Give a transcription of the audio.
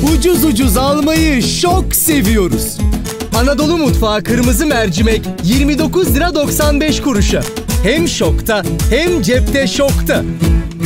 Ucuz ucuz almayı çok seviyoruz. Anadolu Mutfağı kırmızı mercimek 29 lira 95 kuruşa. Hem şokta hem cepte şokta.